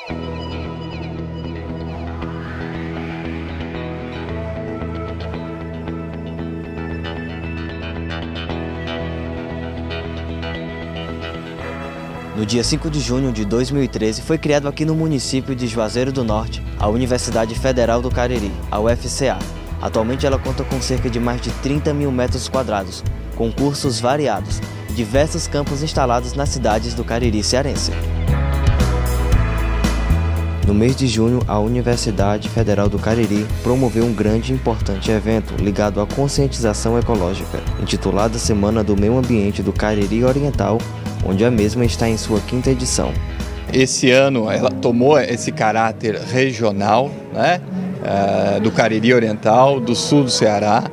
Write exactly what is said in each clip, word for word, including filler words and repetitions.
No dia cinco de junho de dois mil e treze, foi criado aqui no município de Juazeiro do Norte a Universidade Federal do Cariri, a U F C A. Atualmente ela conta com cerca de mais de trinta mil metros quadrados, com cursos variados e diversos campos instalados nas cidades do Cariri cearense. No mês de junho, a Universidade Federal do Cariri promoveu um grande e importante evento ligado à conscientização ecológica, intitulado Semana do Meio Ambiente do Cariri Oriental, onde a mesma está em sua quinta edição. Esse ano ela tomou esse caráter regional, né, uh, do Cariri Oriental, do sul do Ceará,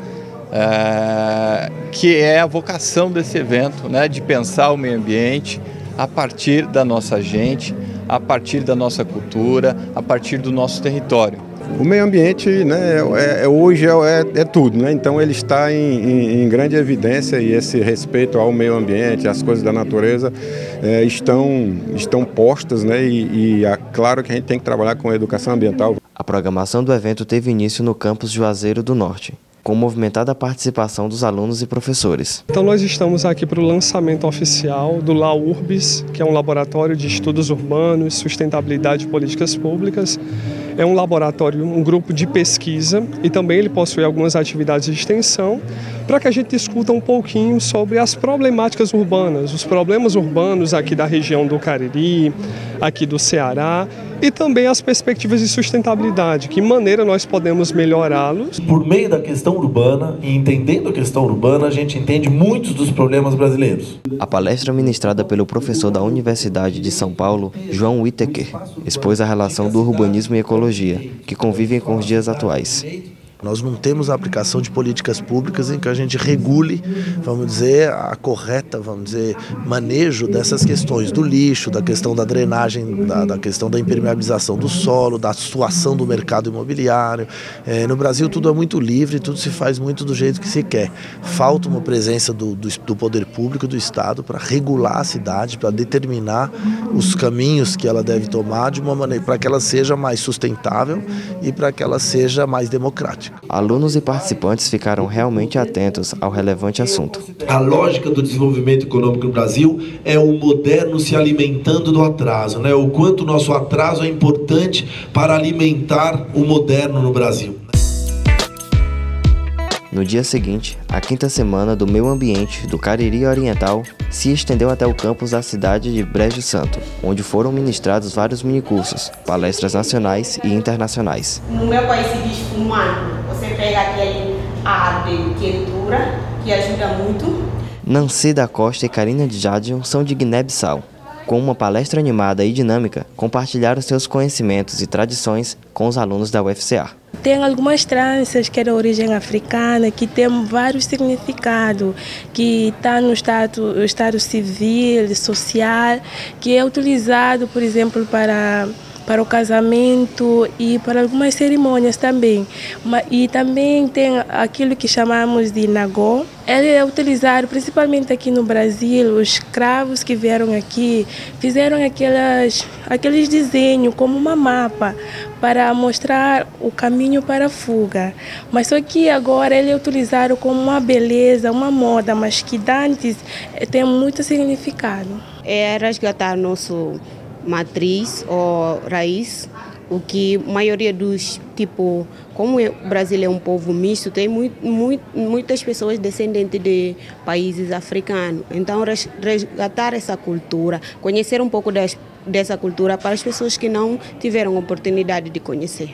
uh, que é a vocação desse evento, né, de pensar o meio ambiente a partir da nossa gente, a partir da nossa cultura, a partir do nosso território. O meio ambiente, né, é, é, hoje é, é, é tudo, né? Então ele está em, em, em grande evidência e esse respeito ao meio ambiente, às coisas da natureza, é, estão, estão postas, né? E, e é claro que a gente tem que trabalhar com a educação ambiental. A programação do evento teve início no campus Juazeiro do Norte, com movimentada participação dos alunos e professores. Então nós estamos aqui para o lançamento oficial do LAURBS, que é um laboratório de estudos urbanos, sustentabilidade e políticas públicas. É um laboratório, um grupo de pesquisa e também ele possui algumas atividades de extensão para que a gente discuta um pouquinho sobre as problemáticas urbanas, os problemas urbanos aqui da região do Cariri, aqui do Ceará e também as perspectivas de sustentabilidade, que maneira nós podemos melhorá-los. Por meio da questão urbana e entendendo a questão urbana, a gente entende muitos dos problemas brasileiros. A palestra ministrada pelo professor da Universidade de São Paulo, João Whittaker, expôs a relação do urbanismo e ecologia, que convivem com os dias atuais. Nós não temos a aplicação de políticas públicas em que a gente regule, vamos dizer, a correta, vamos dizer, manejo dessas questões do lixo, da questão da drenagem, da, da questão da impermeabilização do solo, da situação do mercado imobiliário. É, no Brasil tudo é muito livre, tudo se faz muito do jeito que se quer. Falta uma presença do, do, do poder público, do Estado, para regular a cidade, para determinar os caminhos que ela deve tomar de uma maneira para que ela seja mais sustentável e para que ela seja mais democrática. Alunos e participantes ficaram realmente atentos ao relevante assunto. A lógica do desenvolvimento econômico no Brasil é o moderno se alimentando do atraso, né? O quanto o nosso atraso é importante para alimentar o moderno no Brasil. No dia seguinte, a quinta semana do meio ambiente do Cariri Oriental se estendeu até o campus da cidade de Brejo Santo, onde foram ministrados vários minicursos, palestras nacionais e internacionais. No meu país se diz fumando, você pega aquele árvore que é dura, que ajuda muito. Nancy da Costa e Karina de Jadion são de Guiné-Bissau. Com uma palestra animada e dinâmica, compartilharam seus conhecimentos e tradições com os alunos da U F C A. Tem algumas tranças que é de origem africana, que tem vários significados, que está no estado, estado civil, social, que é utilizado, por exemplo, para... para o casamento e para algumas cerimônias também. E também tem aquilo que chamamos de nagô. Ele é utilizado principalmente aqui no Brasil. Os escravos que vieram aqui fizeram aquelas, aqueles desenhos como uma mapa para mostrar o caminho para a fuga. Mas só que agora ele é utilizado como uma beleza, uma moda, mas que antes tem muito significado. É resgatar nosso matriz ou raiz, o que a maioria dos, tipo, como o Brasil é um povo misto, tem muito, muito, muitas pessoas descendentes de países africanos. Então, resgatar essa cultura, conhecer um pouco das, dessa cultura para as pessoas que não tiveram oportunidade de conhecer.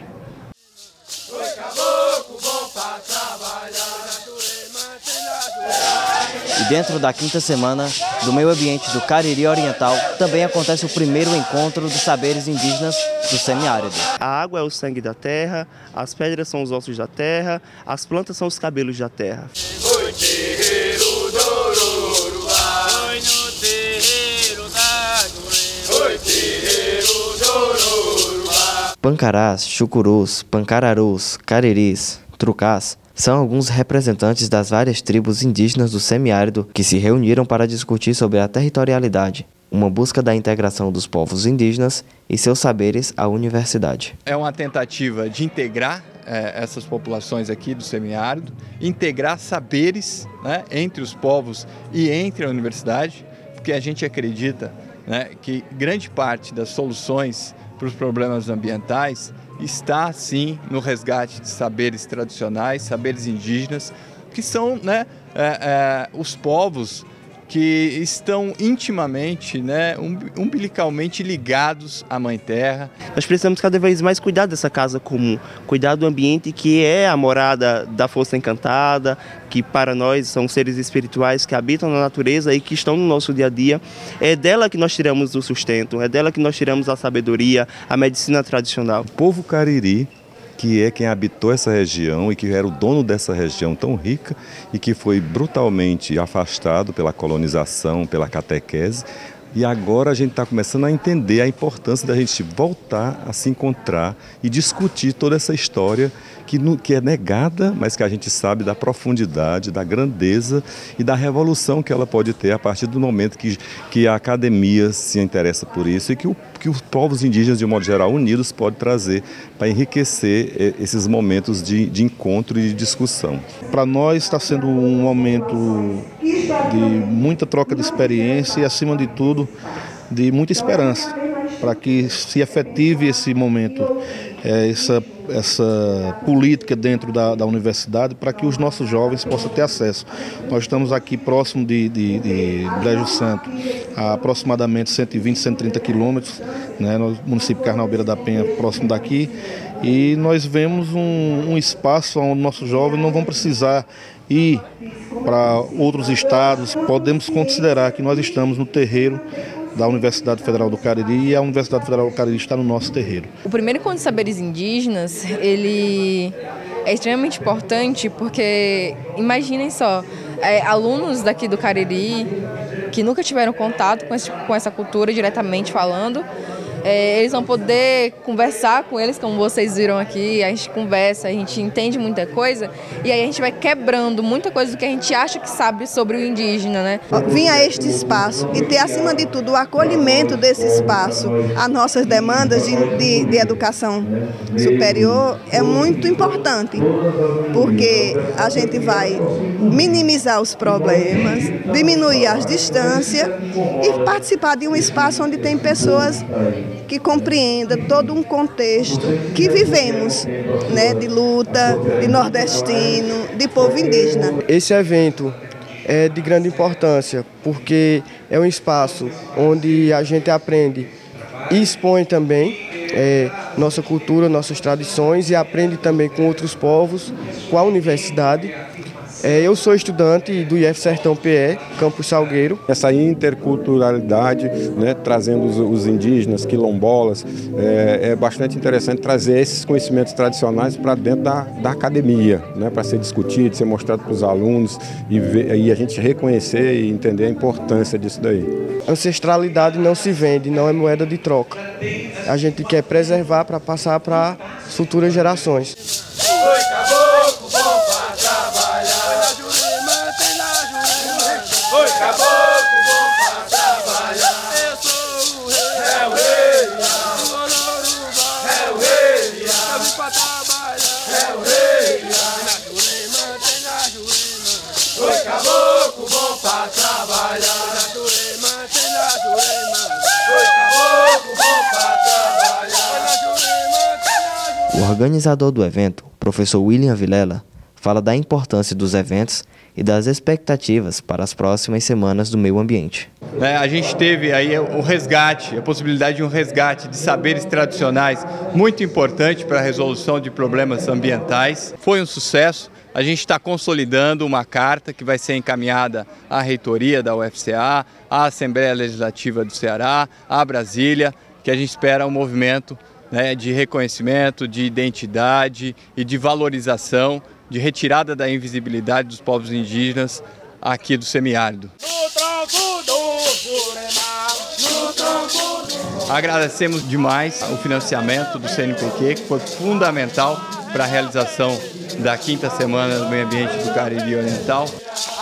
E dentro da quinta semana do meio ambiente do Cariri Oriental também acontece o primeiro encontro dos saberes indígenas do semiárido. A água é o sangue da terra, as pedras são os ossos da terra, as plantas são os cabelos da terra. Pancarás, chucurus, pancararus, cariris, trucás São alguns representantes das várias tribos indígenas do semiárido que se reuniram para discutir sobre a territorialidade, uma busca da integração dos povos indígenas e seus saberes à universidade. É uma tentativa de integrar é, essas populações aqui do semiárido, integrar saberes, né, entre os povos e entre a universidade, porque a gente acredita, né, que grande parte das soluções para os problemas ambientais está, sim, no resgate de saberes tradicionais, saberes indígenas, que são, né, é, é, os povos que estão intimamente, né, umbilicalmente ligados à Mãe Terra. Nós precisamos cada vez mais cuidar dessa casa comum, cuidar do ambiente que é a morada da força encantada, que para nós são seres espirituais que habitam na natureza e que estão no nosso dia a dia. É dela que nós tiramos o sustento, é dela que nós tiramos a sabedoria, a medicina tradicional. O povo Cariri, que é quem habitou essa região e que era o dono dessa região tão rica e que foi brutalmente afastado pela colonização, pela catequese. E agora a gente está começando a entender a importância da gente voltar a se encontrar e discutir toda essa história que, no, que é negada, mas que a gente sabe da profundidade, da grandeza e da revolução que ela pode ter a partir do momento que, que a academia se interessa por isso e que, o, que os povos indígenas, de um modo geral, unidos, pode trazer para enriquecer esses momentos de, de encontro e de discussão. Para nós está sendo um momento de muita troca de experiência e, acima de tudo, de muita esperança para que se efetive esse momento, essa, essa política dentro da, da universidade, para que os nossos jovens possam ter acesso. Nós estamos aqui próximo de, de, de Brejo Santo, a aproximadamente cento e vinte, cento e trinta quilômetros, né, no município de Carnalbeira da Penha, próximo daqui, e nós vemos um, um espaço onde nossos jovens não vão precisar ir para outros estados. Podemos considerar que nós estamos no terreiro da Universidade Federal do Cariri e a Universidade Federal do Cariri está no nosso terreiro. O primeiro encontro de saberes indígenas, ele é extremamente importante porque, imaginem só, é, alunos daqui do Cariri que nunca tiveram contato com, esse, com essa cultura diretamente falando, É, eles vão poder conversar com eles, como vocês viram aqui, a gente conversa, a gente entende muita coisa e aí a gente vai quebrando muita coisa do que a gente acha que sabe sobre o indígena, né? Vir a este espaço e ter, acima de tudo, o acolhimento desse espaço às nossas demandas de, de, de educação superior é muito importante, porque a gente vai minimizar os problemas, diminuir as distâncias e participar de um espaço onde tem pessoas que compreenda todo um contexto que vivemos, né, de luta, de nordestino, de povo indígena. Esse evento é de grande importância, porque é um espaço onde a gente aprende e expõe também é, nossa cultura, nossas tradições e aprende também com outros povos, com a universidade. É, eu sou estudante do I F Sertão P E, Campus Salgueiro. Essa interculturalidade, né, trazendo os, os indígenas, quilombolas, é, é bastante interessante trazer esses conhecimentos tradicionais para dentro da, da academia, né, para ser discutido, ser mostrado para os alunos e, ver, e a gente reconhecer e entender a importância disso daí. Ancestralidade não se vende, não é moeda de troca. A gente quer preservar para passar para futuras gerações. Oi, caboclo, bom pra trabalhar. Eu sou o rei, é o rei, é o rei, eu vim pra trabalhar. É o rei, na Jurema, tem na Jurema. Oi, caboclo, bom pra trabalhar. Na Jurema, tem na Jurema. Oi, caboclo, bom pra trabalhar. Na Jurema, tem na Jurema. O organizador do evento, professor William Vilela, fala da importância dos eventos e das expectativas para as próximas semanas do meio ambiente. É, a gente teve aí o resgate, a possibilidade de um resgate de saberes tradicionais muito importante para a resolução de problemas ambientais. Foi um sucesso. A gente está consolidando uma carta que vai ser encaminhada à reitoria da U F C A, à Assembleia Legislativa do Ceará, à Brasília, que a gente espera um movimento, né, de reconhecimento, de identidade e de valorização, de retirada da invisibilidade dos povos indígenas aqui do semiárido. Agradecemos demais o financiamento do C N P Q, que foi fundamental para a realização da quinta Semana do Meio Ambiente do Cariri Oriental.